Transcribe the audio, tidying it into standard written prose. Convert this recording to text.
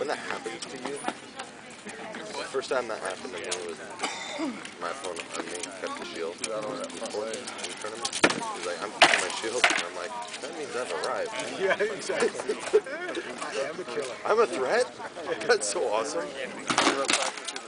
When that happened to you, the first time that happened to me was my phone. I mean, kept the shield in the tournament. He's like, I'm keeping my shield, and I'm like, that means I've arrived. Yeah, exactly. I am a killer. I'm a threat. That's so awesome.